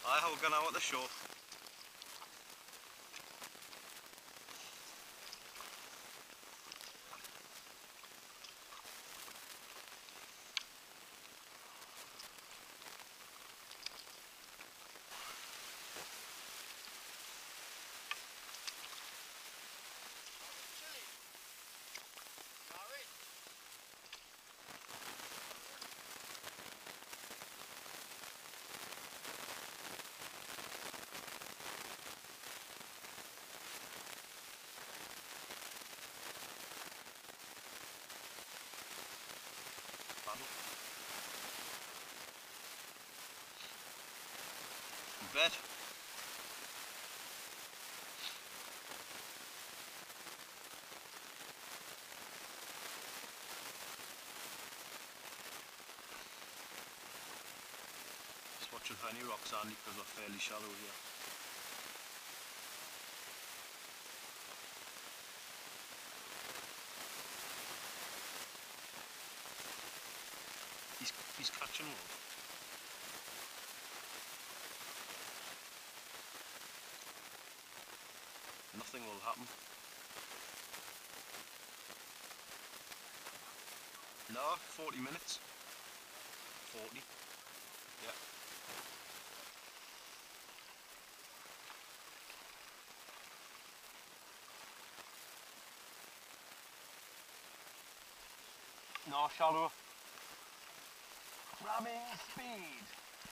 I hold gun out at the shore. Bet. Just watching how many rocks are because we're fairly shallow here. He's catching one. Nothing will happen. No, 40 minutes. 40. Yeah. No, shallow. Ramming speed.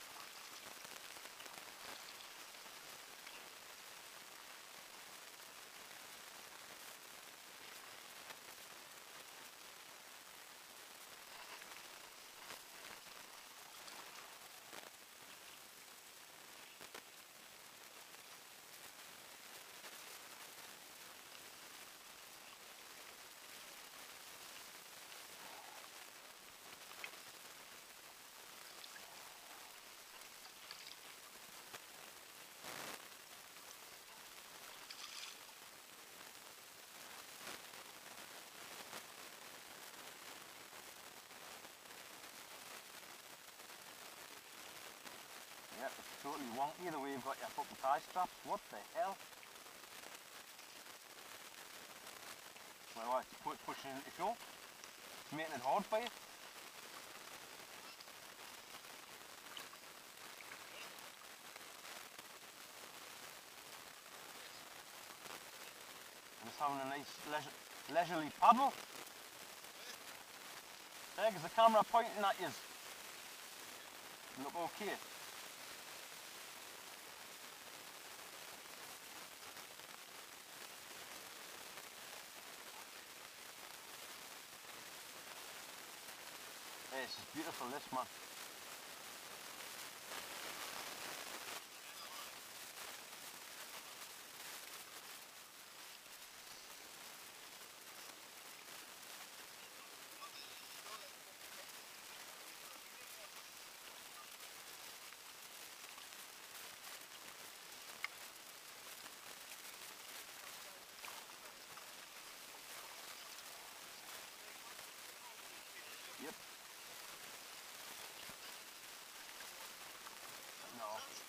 Yep, it's totally wonky the way you've got your fucking tie straps. What the hell? Well, it's pushing into shore. It's making it hard for you. I'm just having a nice leisurely paddle. There, is the camera pointing at you? Look okay. This is beautiful, this man. Yep. No.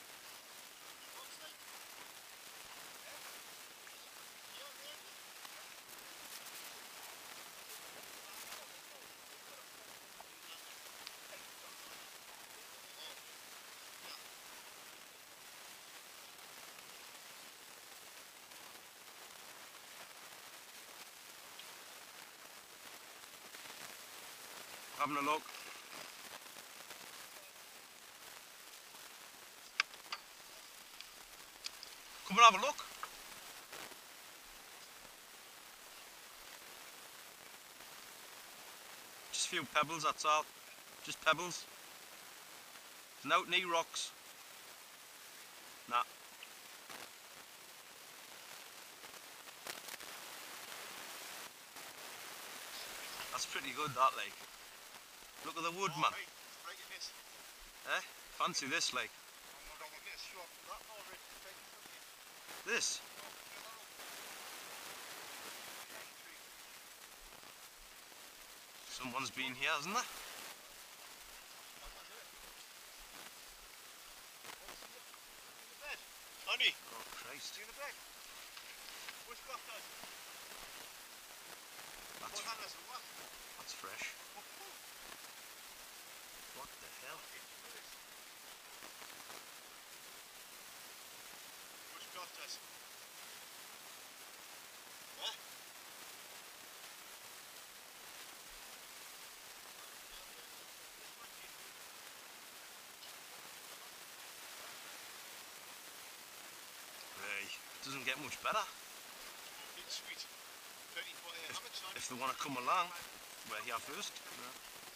Having a look. Come and have a look. Just a few pebbles, that's all. Just pebbles. No knee rocks. Nah. That's pretty good, that, like. Look at the wood, man. Eh? Fancy this, like. This. Someone's been here, hasn't there? See you in a bit. What's got that? That's fresh. What the hell? What's got that? Huh? Hey, doesn't get much better. Sweet. If they want to come along, we're here first.